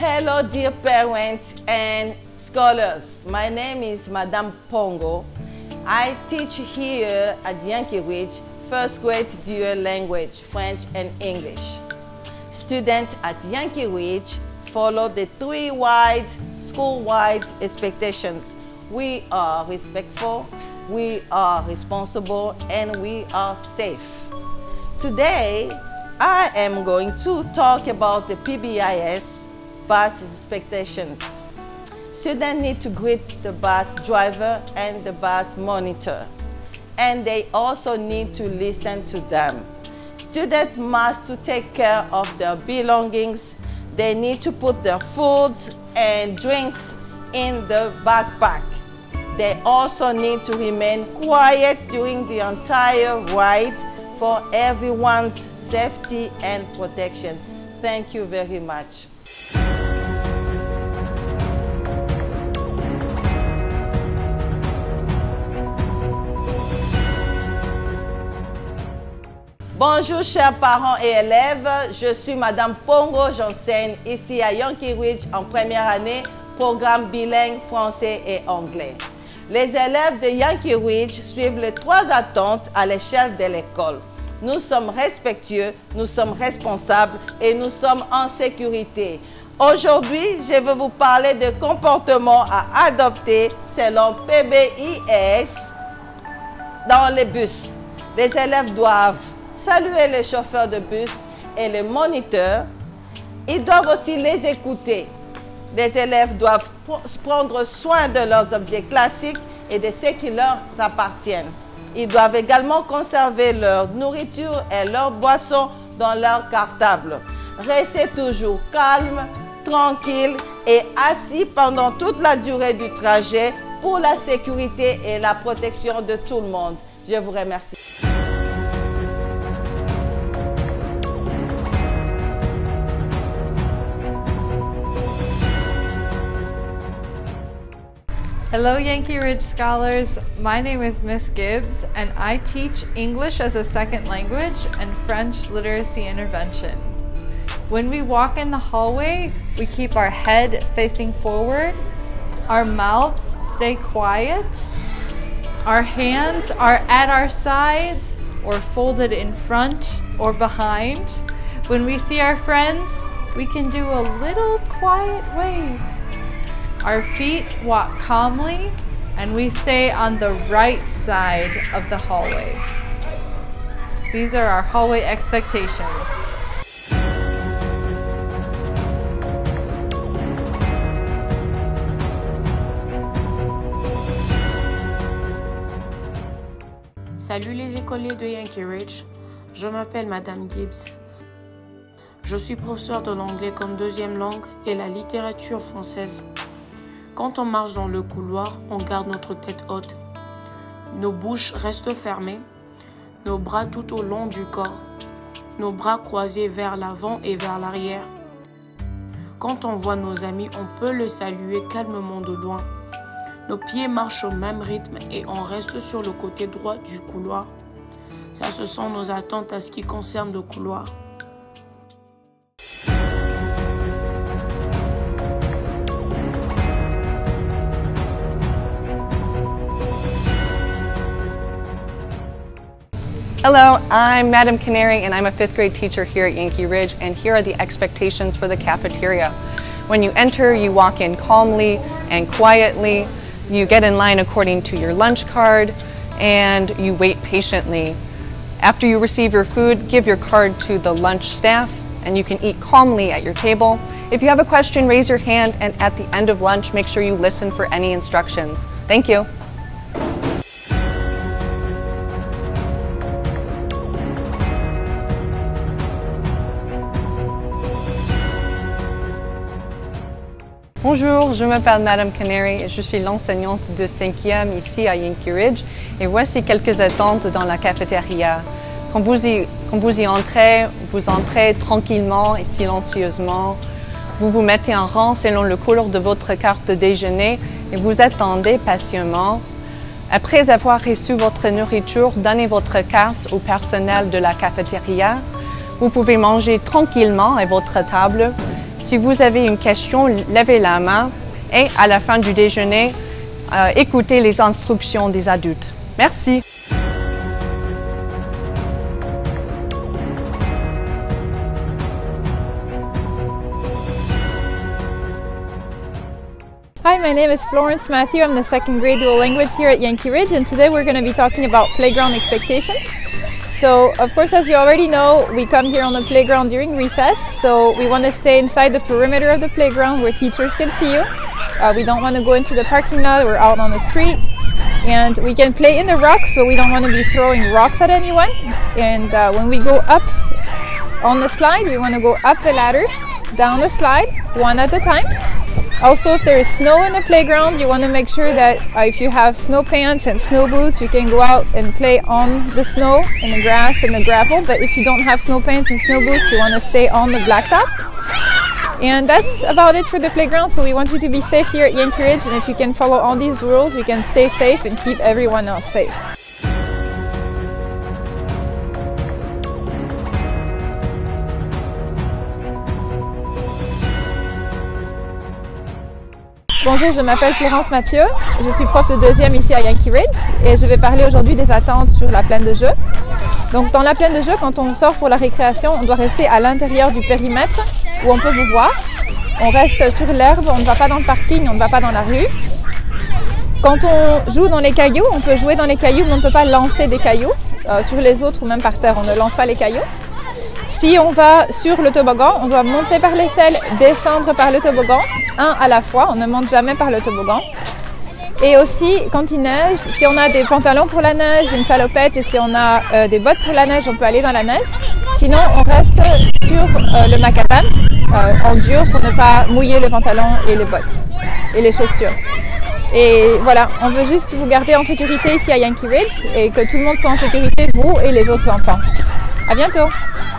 Hello, dear parents and scholars. My name is Madame Pongo. I teach here at Yankee Ridge first grade dual language, French and English. Students at Yankee Ridge follow the three school-wide expectations. We are respectful, we are responsible, and we are safe. Today, I am going to talk about the PBIS bus expectations. Students need to greet the bus driver and the bus monitor, and they also need to listen to them. Students must take care of their belongings. They need to put their foods and drinks in the backpack. They also need to remain quiet during the entire ride for everyone's safety and protection. Thank you very much. Bonjour chers parents et élèves, je suis Madame Pongo, j'enseigne ici à Yankee Ridge en première année, programme bilingue français et anglais. Les élèves de Yankee Ridge suivent les 3 attentes à l'échelle de l'école. Nous sommes respectueux, nous sommes responsables et nous sommes en sécurité. Aujourd'hui, je vais vous parler de comportements à adopter selon PBIS dans les bus. Les élèves doivent saluer les chauffeurs de bus et les moniteurs. Ils doivent aussi les écouter. Les élèves doivent prendre soin de leurs objets classiques et de ce qui leur appartiennent. Ils doivent également conserver leur nourriture et leurs boissons dans leur cartable. Restez toujours calme, tranquille et assis pendant toute la durée du trajet pour la sécurité et la protection de tout le monde. Je vous remercie. Hello Yankee Ridge scholars, my name is Miss Gibbs and I teach English as a second language and French literacy intervention. When we walk in the hallway, we keep our head facing forward, our mouths stay quiet, our hands are at our sides or folded in front or behind. When we see our friends, we can do a little quiet wave. Our feet walk calmly and we stay on the right side of the hallway. These are our hallway expectations. Salut les écoliers de Yankee Ridge, je m'appelle Madame Gibbs. Je suis professeure de l'anglais comme deuxième langue et la littérature française. Quand on marche dans le couloir, on garde notre tête haute. Nos bouches restent fermées, nos bras tout au long du corps, nos bras croisés vers l'avant et vers l'arrière. Quand on voit nos amis, on peut les saluer calmement de loin. Nos pieds marchent au même rythme et on reste sur le côté droit du couloir. Ça, ce sont nos attentes à ce qui concerne le couloir. Hello, I'm Madam Canary and I'm a 5th grade teacher here at Yankee Ridge, and here are the expectations for the cafeteria. When you enter, you walk in calmly and quietly, you get in line according to your lunch card, and you wait patiently. After you receive your food, give your card to the lunch staff and you can eat calmly at your table. If you have a question, raise your hand, and at the end of lunch, make sure you listen for any instructions. Thank you. Bonjour, je m'appelle Madame Canary et je suis l'enseignante de 5e ici à Yankee Ridge, et voici quelques attentes dans la cafétéria. Quand vous y entrez, vous entrez tranquillement et silencieusement. Vous vous mettez en rang selon le couleur de votre carte de déjeuner et vous attendez patiemment. Après avoir reçu votre nourriture, donnez votre carte au personnel de la cafétéria. Vous pouvez manger tranquillement à votre table. Si vous avez une question, levez la main et à la fin du déjeuner, écoutez les instructions des adultes. Merci. Hi, my name is Florence Matthew. I'm the second grade dual language here at Yankee Ridge, and today we're going to be talking about playground expectations. So, of course, as you already know, we come here on the playground during recess, so we want to stay inside the perimeter of the playground where teachers can see you. We don't want to go into the parking lot or out on the street, and we can play in the rocks, but we don't want to be throwing rocks at anyone. And when we go up on the slide, we want to go up the ladder, down the slide, one at a time. Also, if there is snow in the playground, you want to make sure that if you have snow pants and snow boots, you can go out and play on the snow, in the grass, and the gravel. But if you don't have snow pants and snow boots, you want to stay on the blacktop. And that's about it for the playground. So we want you to be safe here at Yankee Ridge, and if you can follow all these rules, you can stay safe and keep everyone else safe. Bonjour, je m'appelle Florence Mathieu, je suis prof de deuxième ici à Yankee Ridge et je vais parler aujourd'hui des attentes sur la plaine de jeu. Donc dans la plaine de jeu, quand on sort pour la récréation, on doit rester à l'intérieur du périmètre où on peut vous voir. On reste sur l'herbe, on ne va pas dans le parking, on ne va pas dans la rue. Quand on joue dans les cailloux, on peut jouer dans les cailloux mais on ne peut pas lancer des cailloux sur les autres ou même par terre, on ne lance pas les cailloux. Si on va sur le toboggan, on doit monter par l'échelle, descendre par le toboggan, un à la fois, on ne monte jamais par le toboggan. Et aussi, quand il neige, si on a des pantalons pour la neige, une salopette et si on a des bottes pour la neige, on peut aller dans la neige. Sinon, on reste sur le macadam, en dur pour ne pas mouiller les pantalons et les bottes et les chaussures. Et voilà, on veut juste vous garder en sécurité ici à Yankee Ridge et que tout le monde soit en sécurité, vous et les autres enfants. À bientôt!